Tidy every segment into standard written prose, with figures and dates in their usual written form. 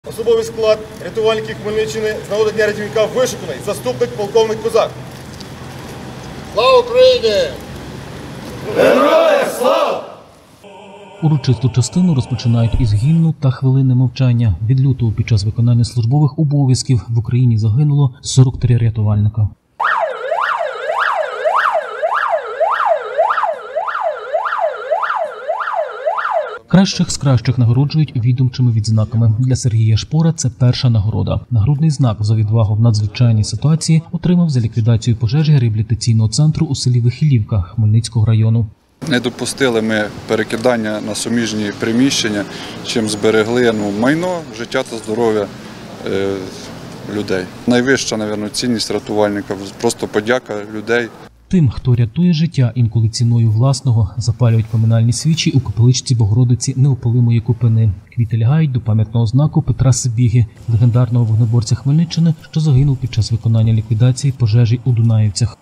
Особовий склад рятувальників Хмельниччини з нагоди Дня рятівника вишиканий заступник полковник Козак. Слава Україні! Героям слава! Урочисту частину розпочинають із гімну та хвилини мовчання. Від лютого під час виконання службових обов'язків в Україні загинуло 43 рятувальника. Кращих з кращих нагороджують відомчими відзнаками. Для Сергія Шпора це перша нагорода. Нагрудний знак за відвагу в надзвичайній ситуації отримав за ліквідацію пожежі реабілітаційного центру у селі Вихилівка Хмельницького району. Не допустили ми перекидання на суміжні приміщення, чим зберегли майно, життя та здоров'я людей. Найвища, мабуть, цінність рятувальника – просто подяка людей. Тим, хто рятує життя інколи ціною власного, запалюють поминальні свічі у капличці Богородиці Неопалимої Купини. Квіти лягають до пам'ятного знаку Петра Сибіги, легендарного вогнеборця Хмельниччини, що загинув під час виконання ліквідації пожежі у Дунаївцях.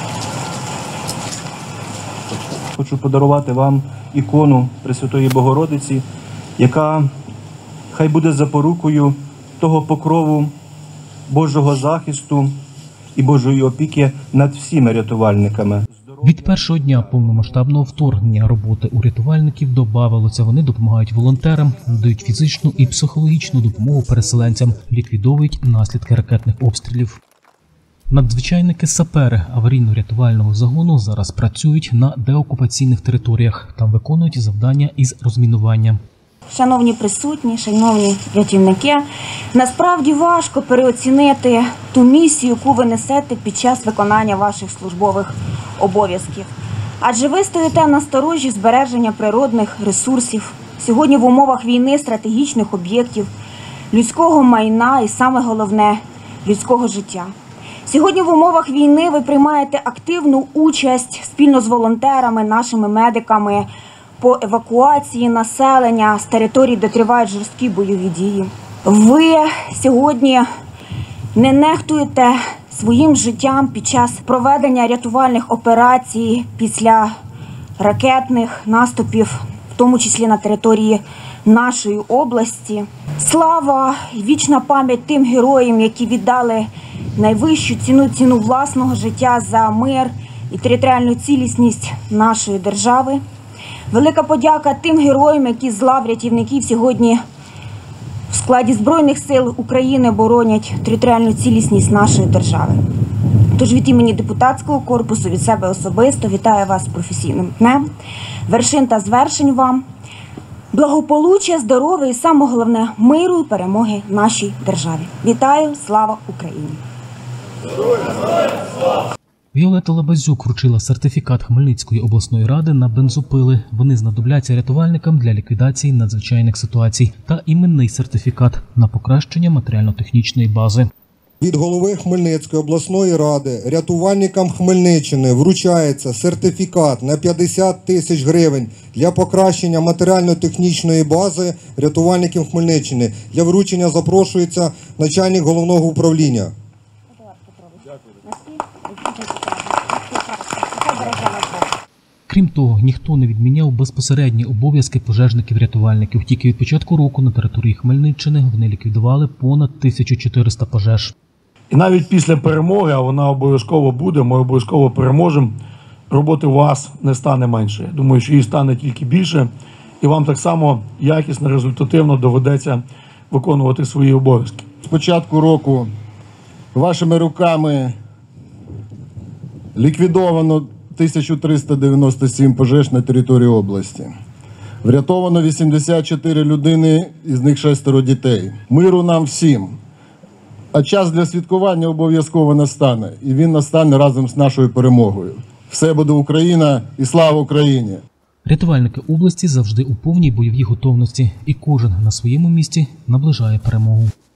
Хочу подарувати вам ікону Пресвятої Богородиці, яка хай буде запорукою того покрову Божого захисту і Божої опіки над всіма рятувальниками. Від першого дня повномасштабного вторгнення роботи у рятувальників добавилося. Вони допомагають волонтерам, надають фізичну і психологічну допомогу переселенцям, ліквідовують наслідки ракетних обстрілів. Надзвичайники-сапери аварійно-рятувального загону зараз працюють на деокупаційних територіях. Там виконують завдання із розмінування. Шановні присутні, шановні рятівники, насправді важко переоцінити ту місію, яку ви несете під час виконання ваших службових обов'язків. Адже ви стоїте на сторожі збереження природних ресурсів, сьогодні в умовах війни стратегічних об'єктів, людського майна і, саме головне, людського життя. Сьогодні в умовах війни ви приймаєте активну участь спільно з волонтерами, нашими медиками, по евакуації населення з територій, де тривають жорсткі бойові дії. Ви сьогодні не нехтуєте своїм життям під час проведення рятувальних операцій після ракетних наступів, в тому числі на території нашої області. Слава і вічна пам'ять тим героям, які віддали найвищу ціну власного життя за мир і територіальну цілісність нашої держави. Велика подяка тим героям, які з лав рятівників сьогодні в складі Збройних сил України боронять територіальну цілісність нашої держави. Тож від імені депутатського корпусу, від себе особисто вітаю вас з професійним днем, вершин та звершень вам, благополуччя, здоров'я і, саме головне, миру і перемоги нашій державі. Вітаю, слава Україні! Віолетта Лабазюк вручила сертифікат Хмельницької обласної ради на бензопили. Вони знадобляться рятувальникам для ліквідації надзвичайних ситуацій. Та іменний сертифікат на покращення матеріально-технічної бази. Від голови Хмельницької обласної ради рятувальникам Хмельниччини вручається сертифікат на 50 тисяч гривень для покращення матеріально-технічної бази рятувальників Хмельниччини. Для вручення запрошується начальник головного управління. Крім того, ніхто не відміняв безпосередні обов'язки пожежників-рятувальників. Тільки від початку року на території Хмельниччини вони ліквідували понад 1400 пожеж. І навіть після перемоги, а вона обов'язково буде, ми обов'язково переможемо, роботи у вас не стане менше. Я думаю, що її стане тільки більше, і вам так само якісно, результативно доведеться виконувати свої обов'язки. З початку року вашими руками ліквідовано 1397 пожеж на території області. Врятовано 84 людини, із них 6 дітей. Миру нам всім. А час для святкування обов'язково настане. І він настане разом з нашою перемогою. Все буде Україна і слава Україні! Рятувальники області завжди у повній бойовій готовності. І кожен на своєму місці наближає перемогу.